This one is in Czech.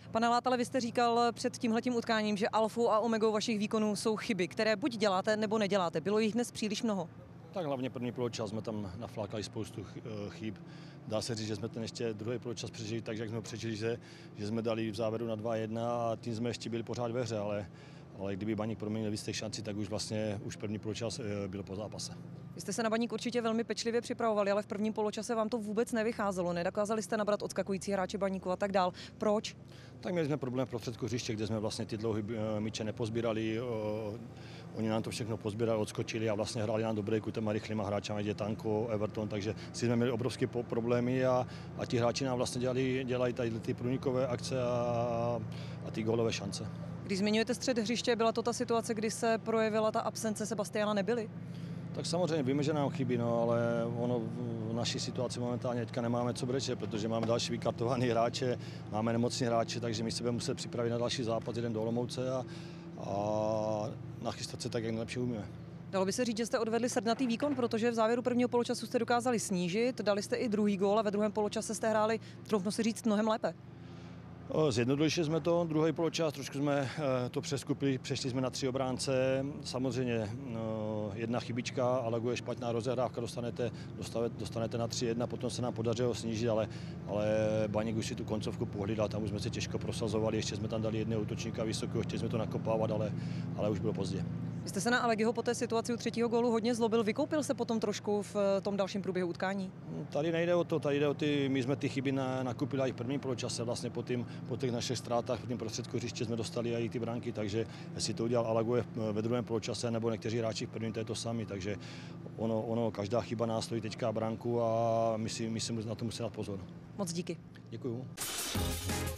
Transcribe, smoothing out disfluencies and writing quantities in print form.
Pane Látale, vy jste říkal před tímhletím utkáním, že alfou a omegou vašich výkonů jsou chyby, které buď děláte, nebo neděláte. Bylo jich dnes příliš mnoho? Tak hlavně první poločas jsme tam naflákali spoustu chyb. Dá se říct, že jsme ten ještě druhý poločas přežili tak, jak jsme ho přežili, že jsme dali v závěru na 2-1 a tím jsme ještě byli pořád ve hře, ale kdyby Baník proměnil víc těch šancí, tak už první poločas byl po zápase. Vy jste se na Baník určitě velmi pečlivě připravovali, ale v prvním poločase vám to vůbec nevycházelo. Nedokázali jste nabrat odskakující hráče Baníku a tak dál. Proč? Tak měli jsme problém v prostředku hřiště, kde jsme vlastně ty dlouhé míče nepozbírali. Oni nám to všechno pozbírali, odskočili a vlastně hráli nám dobré těma rychlýma hráčama, je Tanko, Everton, takže si jsme měli obrovské problémy a ti hráči nám vlastně dělají tady ty průnikové akce a ty gólové šance. Když zmiňujete střed hřiště, byla to ta situace, kdy se projevila ta absence Sebastiana Nebyly? Tak samozřejmě víme, že nám chybí, no, ale v naší situaci momentálně teďka nemáme co brečet, protože máme další vykartovaný hráče, máme nemocní hráče, takže my se budeme muset připravit na další zápas, jeden do Olomouce a nachystat se tak, jak nejlepší umíme. Dalo by se říct, že jste odvedli srdnatý výkon, protože v závěru prvního poločasu jste dokázali snížit, dali jste i druhý gól a ve druhém poločase jste hráli, troufnu si říct, mnohem lépe. Zjednodušili jsme to, druhý poločas, trošku jsme to přeskupili, přešli jsme na 3 obránce. Samozřejmě jedna chybička, Alago je špatná rozehrávka, dostanete na 3-1, potom se nám podařilo snížit, ale Baník už si tu koncovku pohlídal, tam už jsme se těžko prosazovali, ještě jsme tam dali jednoho útočníka vysokého, chtěli jsme to nakopávat, ale už bylo pozdě. Vy jste se na Alegiho po té situaci u třetího gólu hodně zlobil, vykoupil se potom trošku v tom dalším průběhu utkání? Tady nejde o to, tady jde o my jsme ty chyby nakupili i v prvním poločase, vlastně po těch našich ztrátách v tom prostředku hřiště jsme dostali i ty branky, takže jestli to udělal Alago ve druhém poločase, nebo někteří hráči v prvním, to je to sami, takže každá chyba nás stojí teďka branku a my si na to musíme dát pozor. Moc díky. Děkuju.